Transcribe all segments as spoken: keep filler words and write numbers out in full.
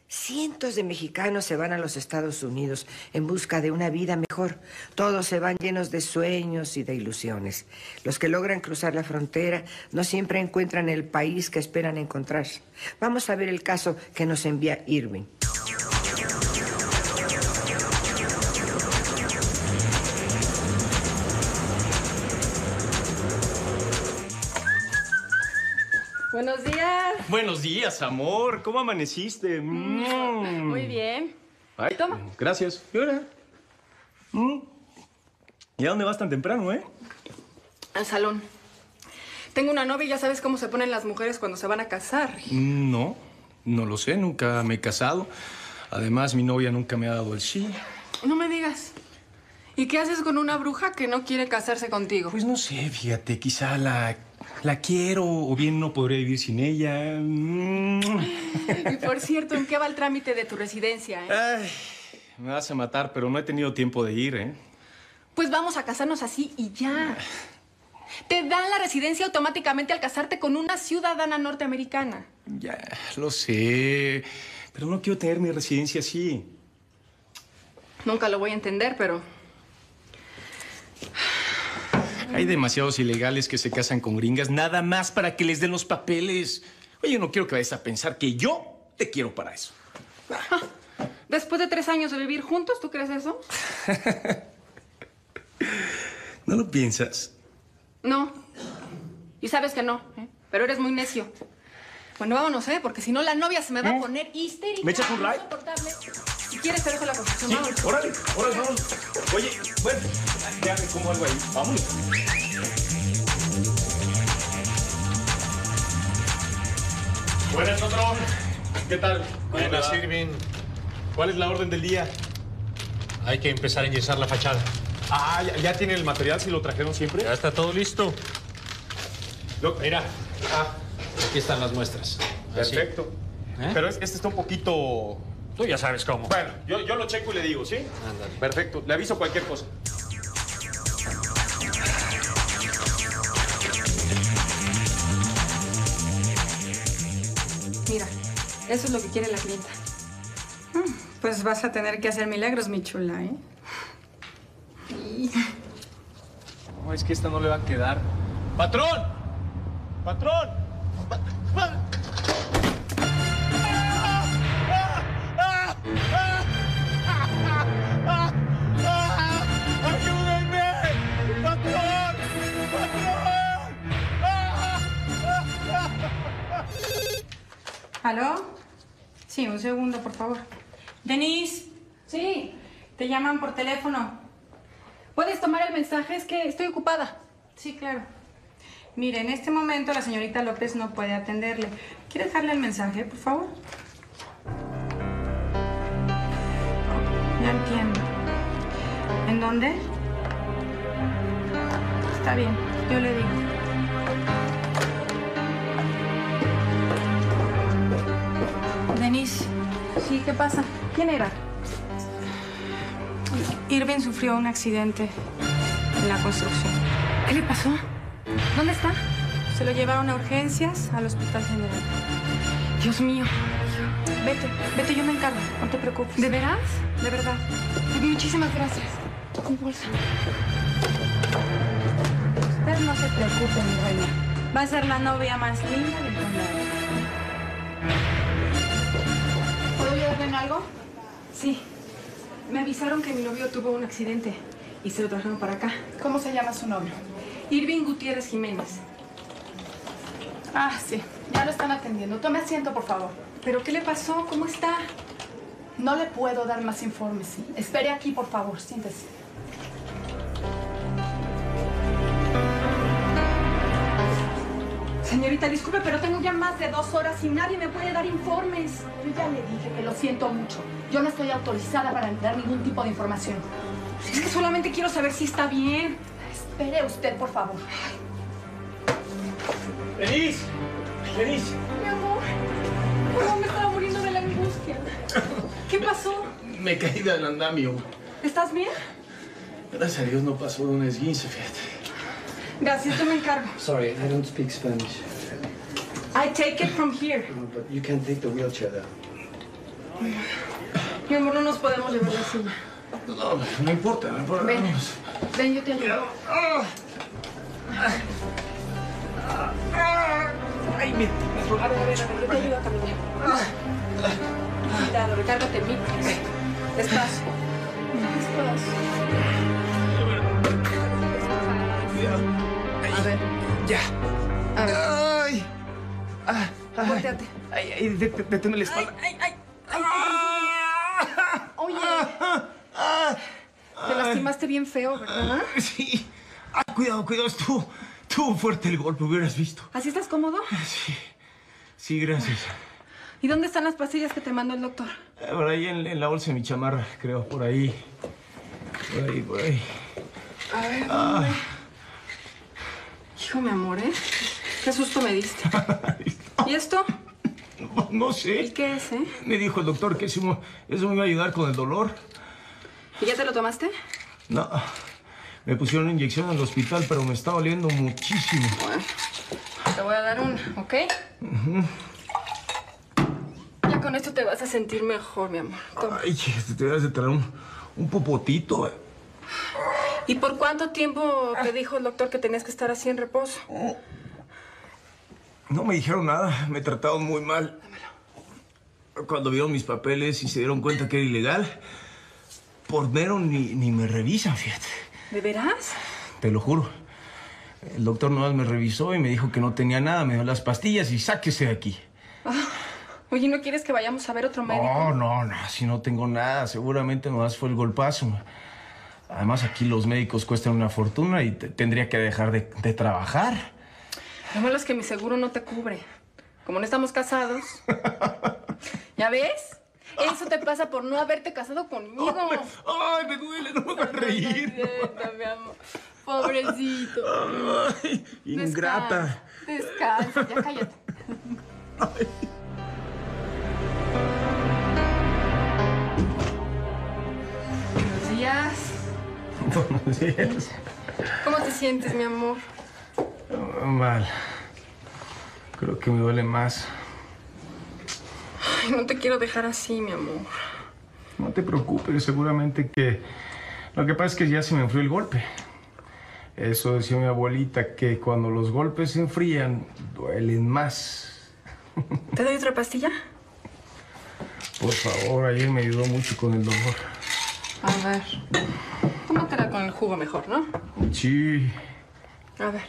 Cientos de mexicanos se van a los Estados Unidos en busca de una vida mejor. Todos se van llenos de sueños y de ilusiones. Los que logran cruzar la frontera no siempre encuentran el país que esperan encontrar. Vamos a ver el caso que nos envía Irving. Buenos días. Buenos días, amor. ¿Cómo amaneciste? Mm. Muy bien. Ay, toma. Gracias. ¿Y ahora? Mm. ¿Y a dónde vas tan temprano, eh? Al salón. Tengo una novia y ya sabes cómo se ponen las mujeres cuando se van a casar. No, no lo sé. Nunca me he casado. Además, mi novia nunca me ha dado el sí. No me digas. ¿Y qué haces con una bruja que no quiere casarse contigo? Pues no sé, fíjate. Quizá la... La quiero, o bien no podré vivir sin ella. Y por cierto, ¿en qué va el trámite de tu residencia, eh? Ay, me vas a matar, pero no he tenido tiempo de ir, ¿eh? Pues vamos a casarnos así y ya. Te dan la residencia automáticamente al casarte con una ciudadana norteamericana. Ya, lo sé, pero no quiero tener mi residencia así. Nunca lo voy a entender, pero... Hay demasiados ilegales que se casan con gringas nada más para que les den los papeles. Oye, no quiero que vayas a pensar que yo te quiero para eso. Después de tres años de vivir juntos, ¿tú crees eso? ¿No lo piensas? No. Y sabes que no, ¿eh? Pero eres muy necio. Bueno, vámonos, ¿eh? Porque si no, la novia se me va ¿Eh? a poner histérica. ¿Me echas un ride? Si quieres, te dejo la conversación. Sí, vámonos. órale, órale, vámonos. Oye, bueno, déjame como algo ahí. Vámonos. Buenas, patrón. ¿Qué tal? Buenas, Irving. ¿Cuál es la orden del día? Hay que empezar a enyesar la fachada. Ah, ¿ya, ya tiene el material? ¿Si lo trajeron siempre? Ya está todo listo. Lo, Mira, ah, aquí están las muestras. Así. perfecto. ¿Eh? Pero es- este está un poquito... Tú ya sabes cómo. Bueno, yo, yo lo checo y le digo, ¿sí? Ándale. Perfecto. Le aviso cualquier cosa. Mira, eso es lo que quiere la clienta. Pues vas a tener que hacer milagros, mi chula, ¿eh? Y... No, es que esta no le va a quedar. ¡Patrón! ¡Patrón! Pa- pa- ¡Ayúdenme! ¡Patrón! ¡Patrón! ¿Aló? Sí, un segundo, por favor. Denise. Sí. Te llaman por teléfono. ¿Puedes tomar el mensaje? Es que estoy ocupada. Sí, claro. Mire, en este momento la señorita López no puede atenderle. ¿Quiere dejarle el mensaje, por favor? Ya entiendo. ¿En dónde? Está bien, yo le digo. Denise. Sí, ¿qué pasa? ¿Quién era? Irving sufrió un accidente en la construcción. ¿Qué le pasó? ¿Dónde está? Se lo llevaron a urgencias al Hospital General. Dios mío. Vete, vete, yo me encargo. No te preocupes. ¿De veras? De verdad. Muchísimas gracias. Mi bolsa. Usted no se preocupe, mi reina. Va a ser la novia más linda del condado. ¿Puedo ayudarle en algo? Sí. Me avisaron que mi novio tuvo un accidente y se lo trajeron para acá. ¿Cómo se llama su novio? Irving Gutiérrez Jiménez. Ah, sí. Ya lo están atendiendo. Tome asiento, por favor. ¿Pero qué le pasó? ¿Cómo está? No le puedo dar más informes. Espere aquí, por favor. Siéntese. Señorita, disculpe, pero tengo ya más de dos horas y nadie me puede dar informes. Yo ya le dije que lo siento mucho. Yo no estoy autorizada para dar ningún tipo de información. Es que solamente quiero saber si está bien. Espere usted, por favor. ¡Denise! ¡Denise! Mi amor, no, me estaba muriendo de la angustia. ¿Qué pasó? Me caí del andamio. ¿Estás bien? Gracias a Dios no pasó de un esguince, fíjate. Gracias, yo me encargo. Sorry, I don't speak Spanish. I take it from here. No, but you can't take the wheelchair there. Mi amor, no nos podemos llevar la silla. No, no importa, no importa. Ven, Vamos. ven, yo te ayudo. Ay, me... A ver, a ver, a ver, yo te ayudo a caminar. Cuidado, recárgate en mí. Despacio. Despacio. A ver. Ya. A ver. Ay. Ah, ay. Volteate. Ay, ay, de- de- deténme la espalda. Ay, ay, ay. Oye, te lastimaste bien feo, ¿verdad? Sí. Ah, cuidado, cuidado. Estuvo, estuvo fuerte el golpe, hubieras visto. ¿Así estás cómodo? Sí. Sí, gracias. ¿Y dónde están las pastillas que te mandó el doctor? Eh, Por ahí en, en la bolsa de mi chamarra, creo. Por ahí. Por ahí, por ahí. A ver, ¿dónde? Hijo, mi amor, ¿eh? Qué susto me diste. ¿Y esto? No, no sé. ¿Y qué es, eh? Me dijo el doctor que eso, me- eso me iba a ayudar con el dolor. ¿Y ya te lo tomaste? No. Me pusieron una inyección en el hospital, pero me está doliendo muchísimo. Bueno, te voy a dar una, ¿ok? Ya con esto te vas a sentir mejor, mi amor. Toma. Ay, te debes de traer un, un popotito. ¿Y por cuánto tiempo te dijo el doctor que tenías que estar así en reposo? No me dijeron nada. Me trataron muy mal. Cuando vieron mis papeles y se dieron cuenta que era ilegal, por mero ni, ni me revisan, fíjate. ¿De veras? Te lo juro. El doctor nomás me revisó y me dijo que no tenía nada. Me dio las pastillas y sáquese de aquí. Oye, ¿no quieres que vayamos a ver otro médico? No, no, no. Si no tengo nada. Seguramente nomás fue el golpazo. Además, aquí los médicos cuestan una fortuna y te- tendría que dejar de, de trabajar. Lo malo es que mi seguro no te cubre. Como no estamos casados. ¿Ya ves? Eso te pasa por no haberte casado conmigo. ¡Ay, me duele! No me voy a reír. Neta, mi amor. Pobrecito. Ay, ingrata. Descansa, descansa. Ya cállate. Buenos días. Buenos días. ¿Cómo te sientes, mi amor? Mal. Creo que me duele más. Ay, no te quiero dejar así, mi amor. No te preocupes, seguramente que... Lo que pasa es que ya se me enfrió el golpe. Eso decía mi abuelita, que cuando los golpes se enfrían, duelen más. ¿Te doy otra pastilla? Por favor, ayer me ayudó mucho con el dolor. A ver. Tómatela con el jugo mejor, ¿no? Sí. A ver.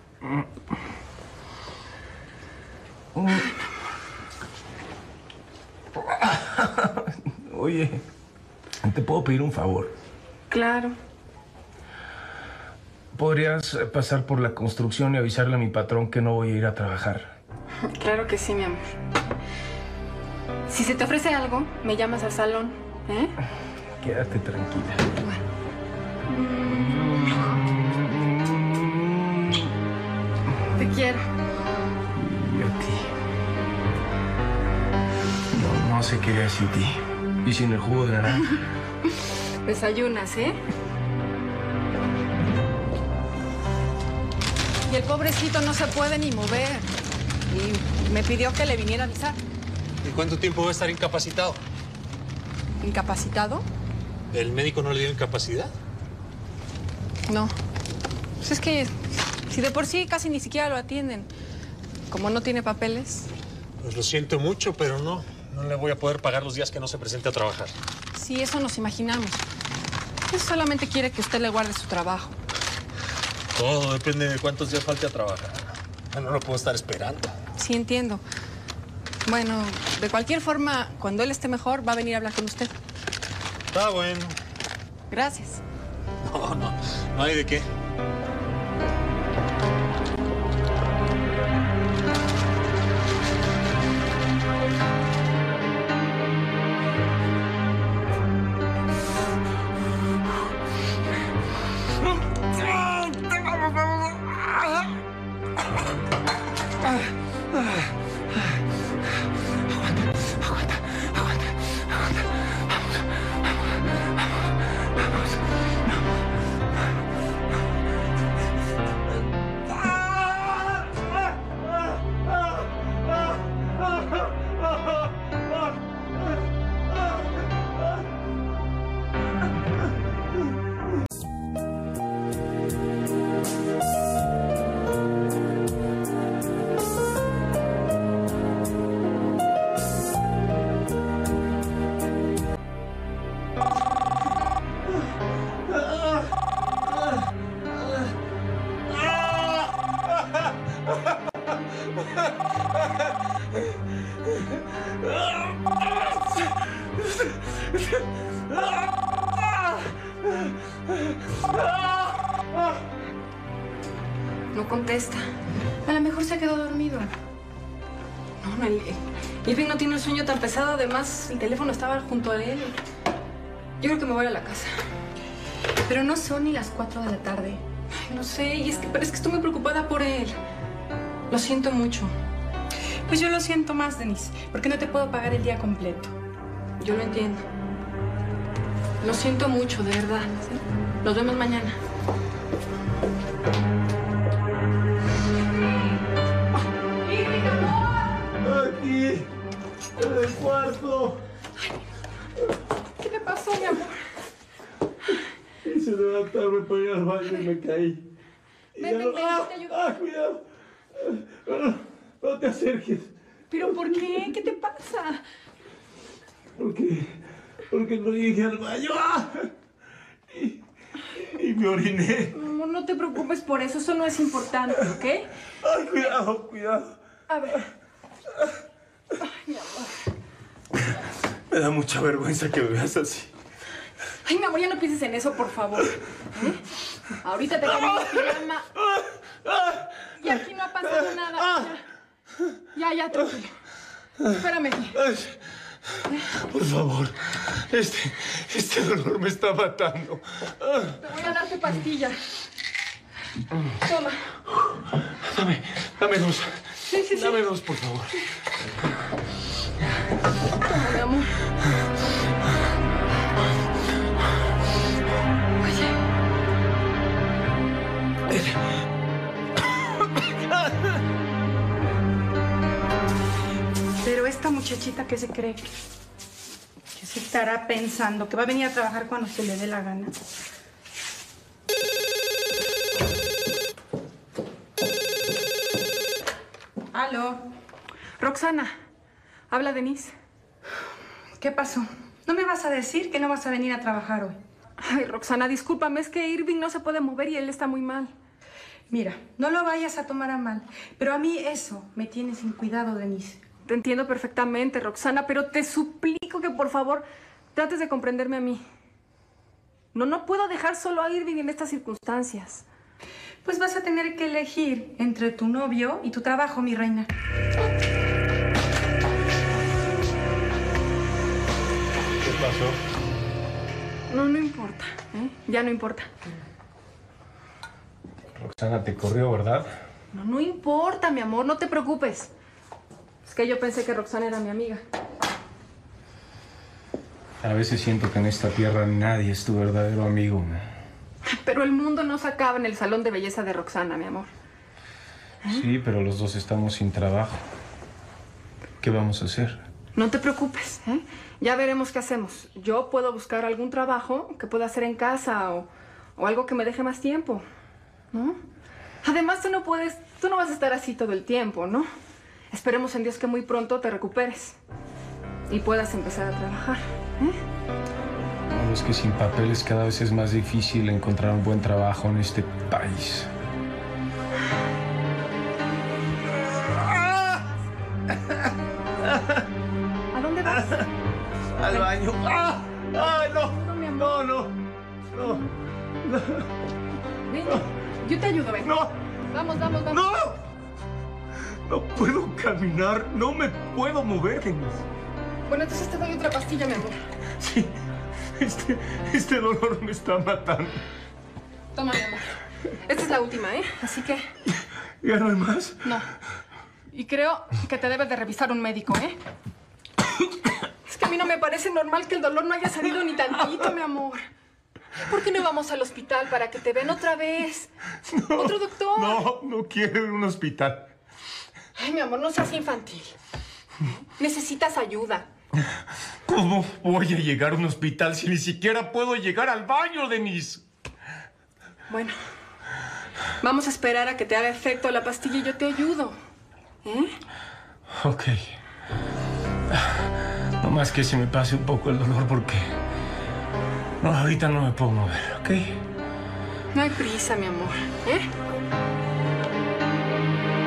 Oye, ¿te puedo pedir un favor? Claro. ¿Podrías pasar por la construcción y avisarle a mi patrón que no voy a ir a trabajar? Claro que sí, mi amor. Si se te ofrece algo, me llamas al salón, ¿eh? Quédate tranquila. Te quiero. Y a ti. No, no sé qué haría sin ti. Y sin el jugo de naranja. Desayunas, ¿eh? Y el pobrecito no se puede ni mover. Y me pidió que le viniera a avisar. ¿Y cuánto tiempo va a estar incapacitado? ¿Incapacitado? ¿El médico no le dio incapacidad? No. Pues es que si de por sí casi ni siquiera lo atienden. Como no tiene papeles. Pues lo siento mucho, pero no. No le voy a poder pagar los días que no se presente a trabajar. Sí, eso nos imaginamos. Él solamente quiere que usted le guarde su trabajo. Todo depende de cuántos días falte a trabajar. No lo puedo estar esperando. Sí, entiendo. Bueno, de cualquier forma, cuando él esté mejor, va a venir a hablar con usted. Está bueno. Gracias. No, no. No hay de qué. No contesta. A lo mejor se quedó dormido. No, no, el, el Irving no tiene un sueño tan pesado. Además, el teléfono estaba junto a él. Yo creo que me voy a la casa. Pero no son ni las cuatro de la tarde. Ay, no sé, y es que, pero es que estoy muy preocupada por él. Lo siento mucho. Pues yo lo siento más, Denise, porque no te puedo pagar el día completo. Yo lo entiendo. Lo siento mucho, de verdad. ¿Sí? Nos vemos mañana. ¡Irving, amor! Aquí, en el cuarto. ¿Qué te pasó, mi amor? Quise levantarme para ir al baño y me caí. Y Ven, ya ven, no- ven, ¡Ah! te ayudo. ¡Ah, cuidado! No, no, no te acerques. ¿Pero por qué? ¿Qué te pasa? Porque, porque no llegué al baño. ¡Ah! Y, y me oriné. Amor, no te preocupes por eso. Eso no es importante, ¿ok? ¡Ay, cuidado, cuidado! A ver. Ay, mi amor. Me da mucha vergüenza que me veas así. Ay, mi amor, ya no pienses en eso, por favor. ¿Eh? Ahorita te cambio la pijama. Y aquí no ha pasado nada. Ya, ya, ya, tranquilo. Espérame aquí. Por favor, este, este dolor me está matando. Te voy a darte pastilla. Toma. Dame, dame dos. Sí, sí, sí. Dame dos, por favor. Toma, mi amor. Pero esta muchachita, ¿qué se cree? ¿Qué se estará pensando? ¿Que va a venir a trabajar cuando se le dé la gana? ¿Aló? Roxana, habla Denise. ¿Qué pasó? ¿No me vas a decir que no vas a venir a trabajar hoy? Ay, Roxana, discúlpame, es que Irving no se puede mover y él está muy mal. Mira, no lo vayas a tomar a mal, pero a mí eso me tiene sin cuidado, Denise. Te entiendo perfectamente, Roxana, pero te suplico que por favor trates de comprenderme a mí. No, no puedo dejar solo a Irving en estas circunstancias. Pues vas a tener que elegir entre tu novio y tu trabajo, mi reina. ¿Qué pasó? No, no importa, ¿eh? Ya no importa. Roxana te corrió, ¿verdad? No, no importa, mi amor, no te preocupes. Es que yo pensé que Roxana era mi amiga. A veces siento que en esta tierra nadie es tu verdadero amigo. Pero el mundo no se acaba en el salón de belleza de Roxana, mi amor. Sí, pero los dos estamos sin trabajo. ¿Qué vamos a hacer? No te preocupes, ¿eh? Ya veremos qué hacemos. Yo puedo buscar algún trabajo que pueda hacer en casa o, o algo que me deje más tiempo, ¿no? Además, tú no puedes, tú no vas a estar así todo el tiempo, ¿no? Esperemos en Dios que muy pronto te recuperes y puedas empezar a trabajar, ¿eh? No, es que sin papeles cada vez es más difícil encontrar un buen trabajo en este país. ¿A dónde vas? Al baño. ¡Ah! ¡Ay, no! No, mi amor. No, no. No. Ven, yo te ayudo, ven. No. Vamos, vamos, vamos. ¡No! No puedo caminar. No me puedo mover, Denise. Bueno, entonces te doy otra pastilla, mi amor. Sí. Este, este dolor me está matando. Toma, mi amor. Esta es la última, ¿eh? Así que, ¿Ya no hay más? no. Y creo que te debes de revisar un médico, ¿eh? Es que a mí no me parece normal que el dolor no haya salido ni tantito, mi amor. ¿Por qué no vamos al hospital para que te vean otra vez? No, ¿Otro doctor? No, no quiero ir a un hospital. Ay, mi amor, no seas infantil. Necesitas ayuda. ¿Cómo voy a llegar a un hospital si ni siquiera puedo llegar al baño, Denise? Bueno, vamos a esperar a que te haga efecto la pastilla y yo te ayudo. ¿Eh? Ok. No más que se me pase un poco el dolor porque... No, ahorita no me puedo mover, ¿ok? No hay prisa, mi amor, ¿eh?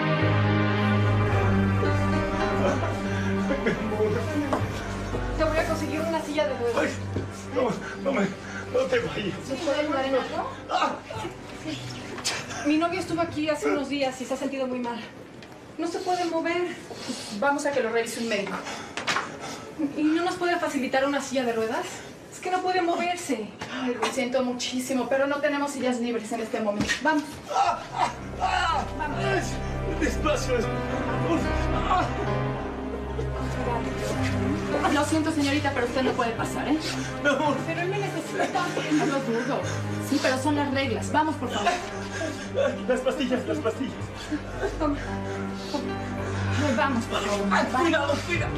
Te voy a conseguir una silla de ruedas. Ay, no, no me... No te vayas. ¿Se puede ayudar en algo? Ah. Sí. Mi novio estuvo aquí hace unos días y se ha sentido muy mal. No se puede mover. Vamos a que lo revise un médico. ¿Y no nos puede facilitar una silla de ruedas? Es que no puede moverse. Ay, lo siento muchísimo, pero no tenemos sillas libres en este momento. Vamos. Ah, ah, ah. Vamos. Despacio. Ah. Lo siento, señorita, pero usted no puede pasar, ¿eh? Mi amor. Pero él me necesita. No lo dudo. Sí, pero son las reglas. Vamos, por favor. Las pastillas, las pastillas. Toma. Toma. Vamos, por favor. Ay, cuidado, cuidado.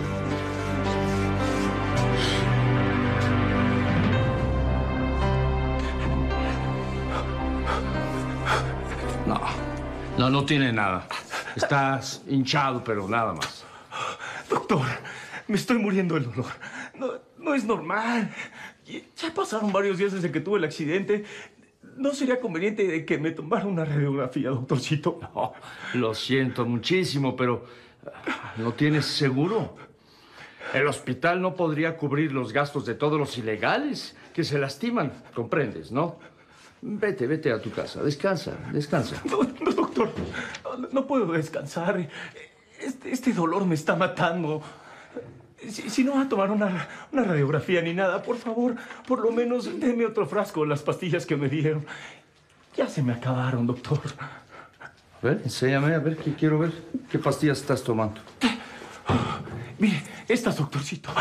No, no, no tiene nada. Estás hinchado, pero nada más. Doctor, me estoy muriendo del dolor. No, no es normal. Ya pasaron varios días desde que tuve el accidente. ¿No sería conveniente que me tomara una radiografía, doctorcito? No, lo siento muchísimo, pero ¿no tienes seguro? El hospital no podría cubrir los gastos de todos los ilegales que se lastiman, ¿comprendes, no? Vete, vete a tu casa. Descansa, descansa. No, no doctor. No, no puedo descansar. Este, este dolor me está matando. Si, si no va a tomar una, una radiografía ni nada, por favor, por lo menos deme otro frasco de las pastillas que me dieron. Ya se me acabaron, doctor. A ver, enséñame, a ver, que quiero ver. ¿Qué pastillas estás tomando? Mire, estas, doctorcito.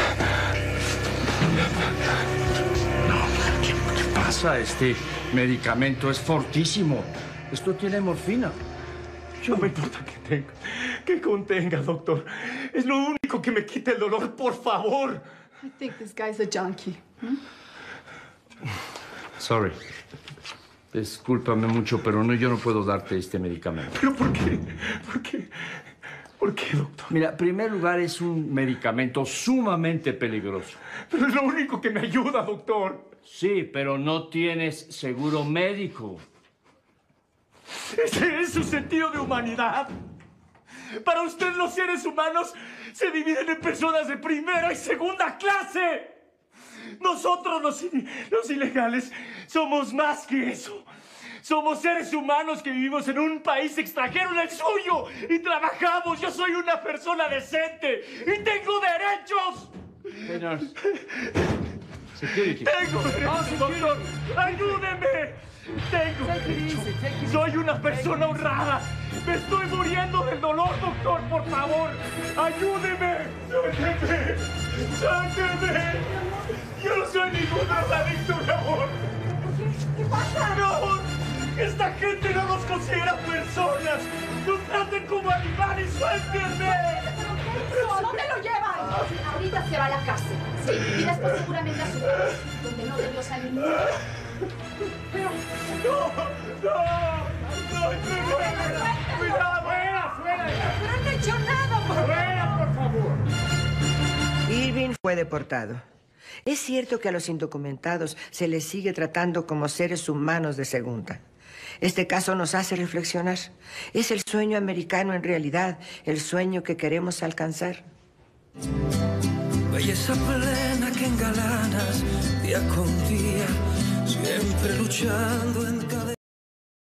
¿Qué, qué pasa? Este medicamento es fortísimo. Esto tiene morfina. No me importa que tenga, que contenga, doctor. Es lo único que me quita el dolor, por favor. I think this guy's a junkie. Hmm? Sorry. Discúlpame mucho, pero no, yo no puedo darte este medicamento. ¿Pero por qué? ¿Por qué? ¿Por qué, doctor? Mira, en primer lugar, es un medicamento sumamente peligroso. Pero es lo único que me ayuda, doctor. Sí, pero no tienes seguro médico. Ese es su sentido de humanidad. Para usted los seres humanos se dividen en personas de primera y segunda clase. Nosotros los, los ilegales somos más que eso. Somos seres humanos que vivimos en un país extranjero en el suyo y trabajamos. Yo soy una persona decente y tengo derechos. Señor. Security. Tengo derechos, doctor. Ayúdeme. Tengo derechos. Soy una persona honrada. Me estoy muriendo del dolor, doctor. Por favor, ayúdeme. Sáqueme. Sáqueme. Yo no soy ningún drogadicto, mi amor. ¿Qué pasa? No. Esta gente no nos considera personas. Nos tratan como animales. ¡Suéltenme! ¿A dónde lo llevan? Sí, ahorita se va a la cárcel. Sí, y después seguramente a su casa, donde no debió salir nunca. Pero... ¡No! ¡No! ¡No! ¡No! ¡Cuidado! ¡Fuera! ¡Fuera! ¡Pero no he hecho nada, por favor! ¡Fuera, por favor! Irving fue deportado. Es cierto que a los indocumentados se les sigue tratando como seres humanos de segunda. Este caso nos hace reflexionar. ¿Es el sueño americano en realidad el sueño que queremos alcanzar? Belleza plena que engalanas día con día, siempre luchando en